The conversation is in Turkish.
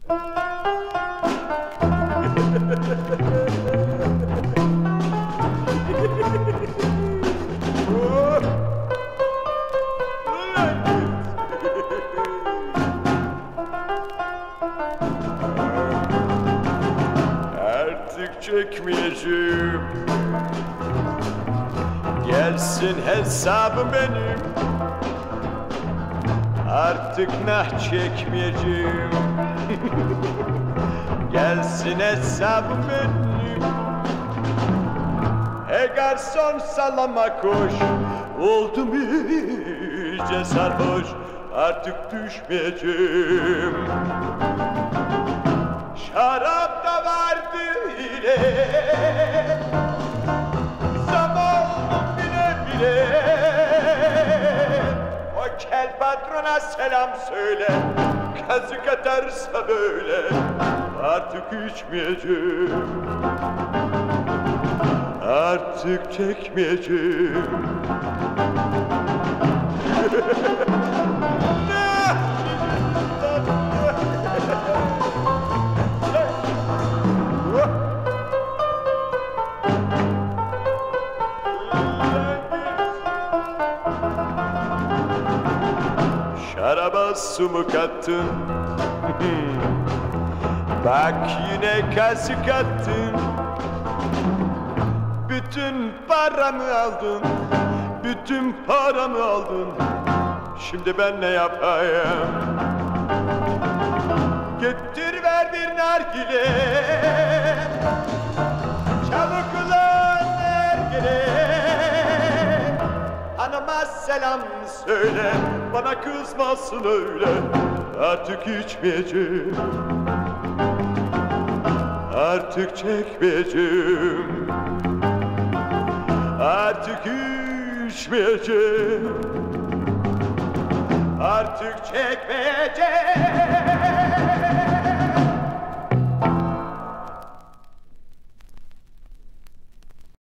Artık çekmeyeceğim. Gelsin hesabım benim. Artık nah çekmeyeceğim. Gelsin hesabım benim. Hey garson sallama koş. Oldum iyice sarhoş. Artık düşmeyeceğim. Şarap da vardı ile. Zamanım bile bile. O kel patrona selam söyle. Kazık atarsa böyle. Artık içmeyeceğim. Artık çekmeyeceğim. Şaraba su mu kattın? Bak yine kazık attın. Bütün paramı aldın. Bütün paramı aldın. Şimdi ben ne yapayım? Getir ver bir nargile. Çabuk ulan nargile. Hanıma selam söyle. Bana kızmasın öyle. Artık içmeyeceğim. Artık çekmeyeceğim. Artık içmeyeceğim. Artık çekmeyeceğim.